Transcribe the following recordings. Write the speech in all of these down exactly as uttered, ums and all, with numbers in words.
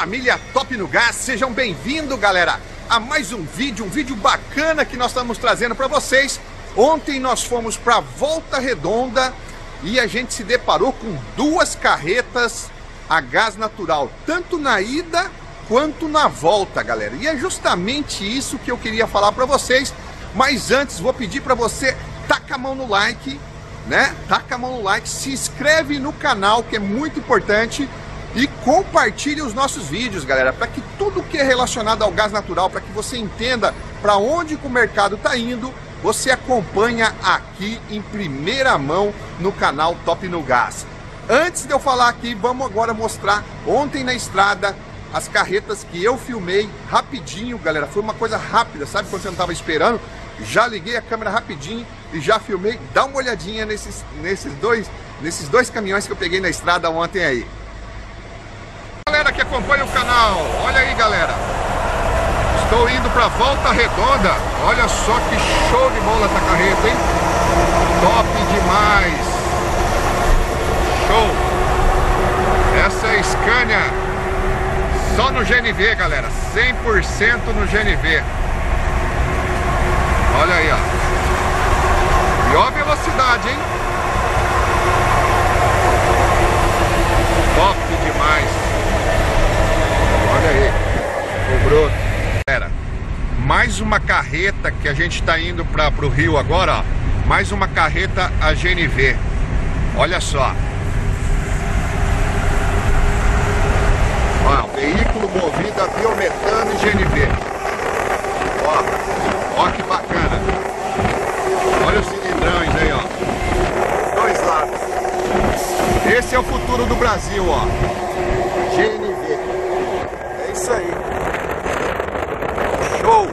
família Top no Gás, sejam bem-vindos, galera, a mais um vídeo, um vídeo bacana que nós estamos trazendo para vocês. Ontem nós fomos para Volta Redonda e a gente se deparou com duas carretas a gás natural, tanto na ida quanto na volta, galera. E é justamente isso que eu queria falar para vocês. Mas antes, vou pedir para você, taca a mão no like, né? Taca a mão no like, se inscreve no canal, que é muito importante. E compartilhe os nossos vídeos, galera, para que tudo que é relacionado ao gás natural, para que você entenda para onde que o mercado está indo, você acompanha aqui em primeira mão no canal Top no Gás. Antes de eu falar aqui, vamos agora mostrar ontem na estrada as carretas que eu filmei rapidinho, galera. Foi uma coisa rápida, sabe quando você não estava esperando? Já liguei a câmera rapidinho e já filmei. Dá uma olhadinha nesses, nesses, dois, nesses dois caminhões que eu peguei na estrada ontem aí. Galera que acompanha o canal, olha aí, galera, estou indo para Volta Redonda. Olha só que show de bola essa carreta, hein? Top demais, show. Essa é a Scania, só no G N V, galera, cem por cento no G N V. Olha aí, ó, e ó a velocidade, hein? Top demais. Olha aí, o broto. Galera, mais uma carreta que a gente está indo para o Rio agora, ó. Mais uma carreta a G N V. Olha só. Ó, veículo movido a biometano e G N V. Ó, ó que bacana. Olha os cilindrões aí, ó. Dois lados. Esse é o futuro do Brasil, ó. G N V. É isso aí. Show!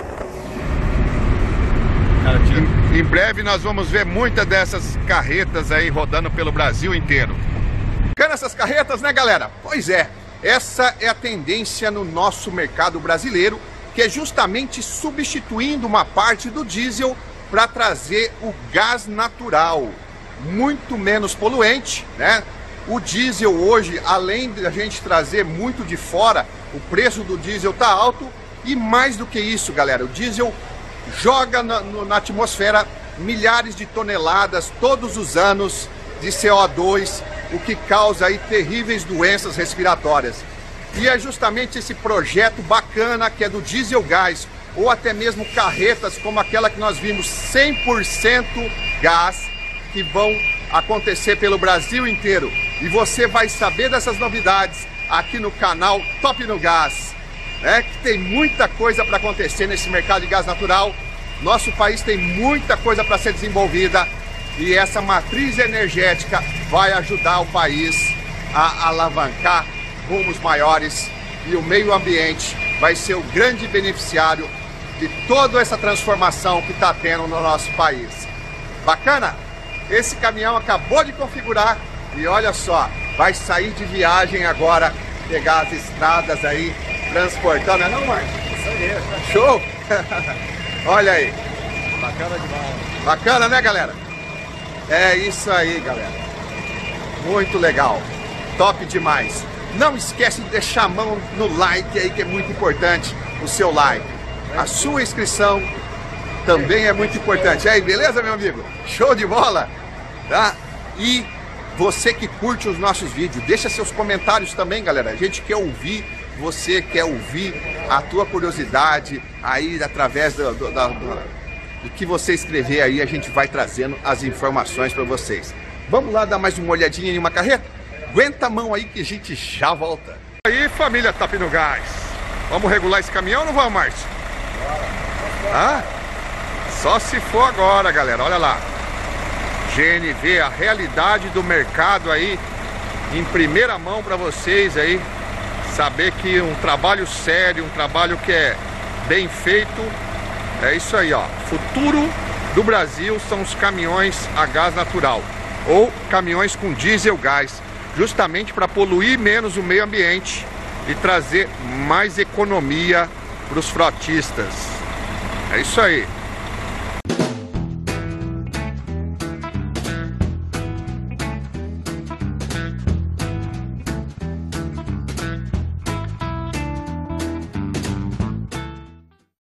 Em, em breve nós vamos ver muitas dessas carretas aí rodando pelo Brasil inteiro. Bacana essas carretas, né, galera? Pois é, essa é a tendência no nosso mercado brasileiro, que é justamente substituindo uma parte do diesel para trazer o gás natural, muito menos poluente, né? O diesel hoje, além de a gente trazer muito de fora, o preço do diesel tá alto. E mais do que isso, galera, o diesel joga na, no, na atmosfera milhares de toneladas todos os anos de C O dois, o que causa aí terríveis doenças respiratórias. E é justamente esse projeto bacana que é do diesel gás, ou até mesmo carretas como aquela que nós vimos cem por cento gás, que vão acontecer pelo Brasil inteiro. E você vai saber dessas novidades aqui no canal Top no Gás, né? Que tem muita coisa para acontecer nesse mercado de gás natural. Nosso país tem muita coisa para ser desenvolvida e essa matriz energética vai ajudar o país a alavancar rumos maiores, e o meio ambiente vai ser o grande beneficiário de toda essa transformação que está tendo no nosso país. Bacana? Esse caminhão acabou de configurar e olha só, vai sair de viagem agora, pegar as estradas aí, transportando, não é não, Marcos? Isso aí, show! Olha aí. Bacana demais. Bacana, né, galera? É isso aí, galera. Muito legal. Top demais. Não esquece de deixar a mão no like aí, que é muito importante, o seu like. A sua inscrição também é muito importante. Aí, beleza, meu amigo? Show de bola! Tá? E você que curte os nossos vídeos, deixa seus comentários também, galera. A gente quer ouvir, você quer ouvir a tua curiosidade aí através do, do, do, do que você escrever aí, a gente vai trazendo as informações para vocês. Vamos lá dar mais uma olhadinha em uma carreta? Aguenta a mão aí que a gente já volta. Aí, família Top no Gás, vamos regular esse caminhão ou não vamos, Márcio? Ah? Só se for agora, galera, olha lá. G N V, a realidade do mercado aí, em primeira mão para vocês aí, saber que um trabalho sério, um trabalho que é bem feito, é isso aí, ó. Futuro do Brasil são os caminhões a gás natural, ou caminhões com diesel gás, justamente para poluir menos o meio ambiente e trazer mais economia para os frotistas. É isso aí.